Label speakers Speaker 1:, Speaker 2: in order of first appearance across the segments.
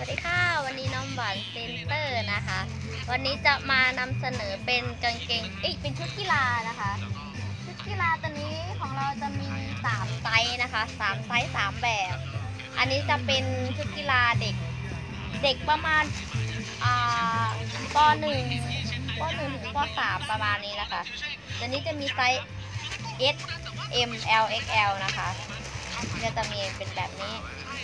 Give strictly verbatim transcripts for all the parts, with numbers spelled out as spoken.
Speaker 1: วัสดีค่ะวันนี้น้องหวานเซ็นเตอร์นะคะ วันนี้จะมานำเสนอเป็นกางเกงเอ้ยเป็นชุดกีฬานะคะชุดกีฬาตัวนี้ของเราจะมีสามไซส์นะคะสามไซส์สามแบบ อันนี้จะเป็นชุดกีฬาเด็กเด็กประมาณอ่าปหนึ่งปหนึ่งถึงปสามประมาณนี้นะคะตัวนี้จะมีไซส์ S M L X L นะคะจะจะมีเป็นแบบนี้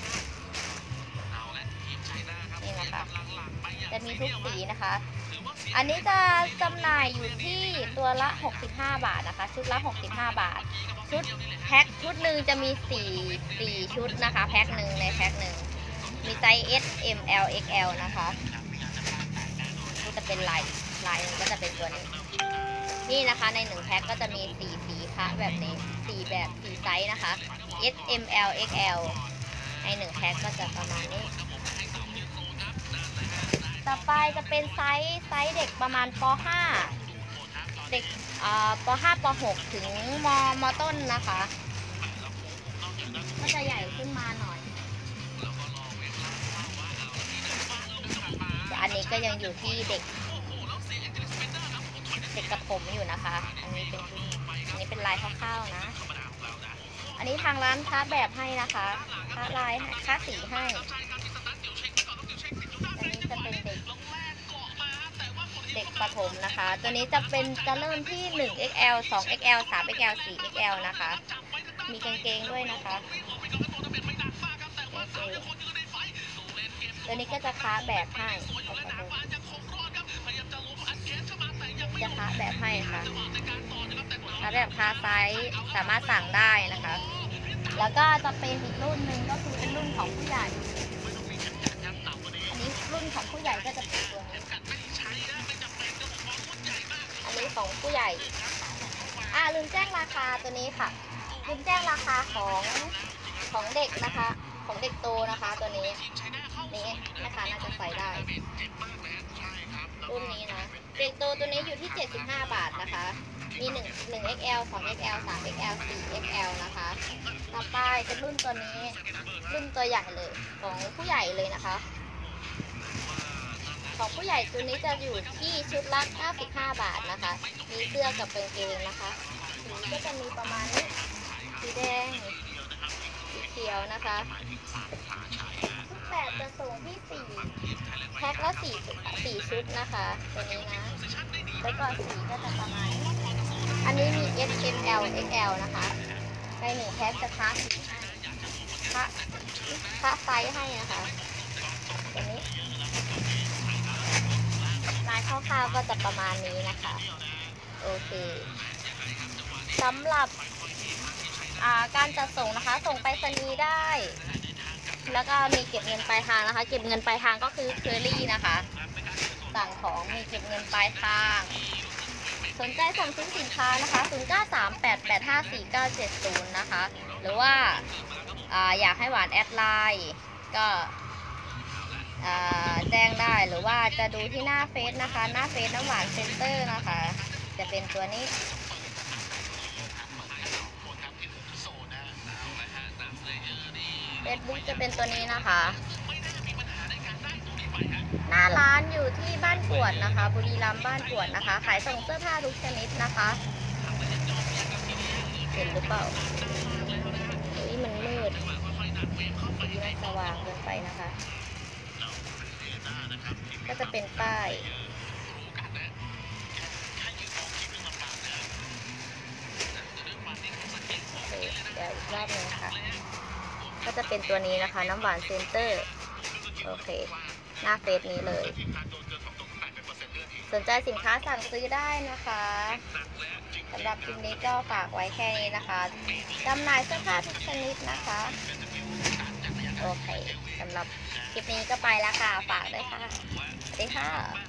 Speaker 1: นี่นะคะจะมีทุกสีนะคะ อันนี้จะจำหน่ายอยู่ที่ตัวละหกสิบห้าบาทนะคะชุดละหกสิบห้าบาทชุดแพ็คชุดหนึ่งจะมีสี่สี่ชุดนะคะแพ็คหนึ่งในแพ็คหนึ่งมีไซส์ S M L X L นะคะก็จะเป็นลายลายก็จะเป็นตัวนี้นี่นะคะในหนึ่งแพ็คก็จะมีสี่สีค่ะแบบนี้สี่แบบสี่ไซส์นะคะ S M L X L ในหนึ่งแพ็คก็จะประมาณนี้ต่อไปจะเป็นไซส์ไซส์เด็กประมาณป ห้า เด็กป ห้า ป หก ถึงมมต้นนะคะก็จะใหญ่ขึ้นมาหน่อยแต่อันนี้ก็ยังอยู่ที่เด็กเด็กประถมอยู่นะคะอันนี้เป็นอันนี้เป็นลายคร่าวๆนะอันนี้ทางร้านคัดแบบให้นะคะคัดลายคัดสีให้อันนี้จะเป็นเด็กเด็กประถมนะคะตัวนี้จะเป็นจะเริ่มที่ หนึ่ง เอ็กซ์ แอล สอง เอ็กซ์ แอล สาม เอ็กซ์ แอล สี่ เอ็กซ์ แอล นะคะมีกางเกงด้วยนะคะตัวนี้ก็จะค้าแบบให้จะค้าแบบให้ค่ะค้าแบบค้าไซส์สามารถสั่งได้นะคะแล้วก็จะเป็นอีกรุ่นหนึ่งก็คือเป็นรุ่นของผู้ใหญ่อันนี้รุ่นของผู้ใหญ่ก็จะเป็นตัวนี้อันนี้ของผู้ใหญ่อ่าลืมแจ้งราคาตัวนี้ค่ะลืมแจ้งราคาของของเด็กนะคะของเด็กโตนะคะตัวนี้นี่นะคะน่าจะใส่ได้รุ่นนี้นะเด็กโตตัวนี้อยู่ที่เจ็ดสิบห้าบาทนะคะมีหนึ่ง หนึ่ง เอ็กซ์ แอล สอง เอ็กซ์ แอล สาม เอ็กซ์ แอล สี่ เอ็กซ์ แอล นะคะต่อไปเป็นรุ่นตัวนี้รุ่นตัวใหญ่เลยของผู้ใหญ่เลยนะคะของผู้ใหญ่ตัวนี้จะอยู่ที่ชุดละเก้าสิบห้าบาทนะคะมีเสื้อกับกางเกงนะคะสีก็จะมีประมาณนี้สีแดงสีเขียวนะคะชุดแบบจะส่งที่สี่แพ็คละสี่สี่ชุดนะคะตัวนี้นะแล้วก็สีก็จะประมาณนี้อันนี้มี S M L X L นะคะในหนึ่งแพ็คจะค้าสีให้ค้าค้าไซส์ให้นะคะตัวนี้ลายคร่าวๆก็จะประมาณนี้นะคะโอเคสำหรับการจัดส่งนะคะส่งไปรษณีย์ได้แล้วก็มีเก็บเงินปลายทางนะคะเก็บเงินปลายทางก็คือเคอรี่นะคะสั่งของมีเก็บเงินปลายทางสนใจสั่งซื้อสินค้านะคะศูนย์ เก้า สาม แปด แปด ห้า สี่ เก้า เจ็ด ศูนย์นะคะหรือว่าอยากให้หวานแอดไลน์ก็แจ้งได้หรือว่าจะดูที่หน้าเฟซนะคะหน้าเฟซน้ำหวานเซ็นเตอร์นะคะจะเป็นตัวนี้เฟซบุ๊กจะเป็นตัวนี้นะคะหน้าร้านอยู่ที่บ้านกวดนะคะบุรีรัมย์บ้านกวดนะคะขายส่งเสื้อผ้าทุกชนิดนะคะเห็นหรือเปล่านี่มันมืดสีมันสว่างเกินไปนะคะก็จะเป็นป้ายเดี๋ยวอีกรอบนึงค่ะก็จะเป็นตัวนี้นะคะน้ำหวานเซ็นเตอร์โอเคหน้าเฟซนี้เลยสนใจสินค้าสั่งซื้อได้นะคะสำหรับคลิปนี้ก็ฝากไว้แค่นี้นะคะจำหน่ายเสื้อผ้าทุกชนิดนะคะโอเคสำหรับคลิปนี้ก็ไปแล้วค่ะฝากด้วยค่ะสวัสดีค่ะ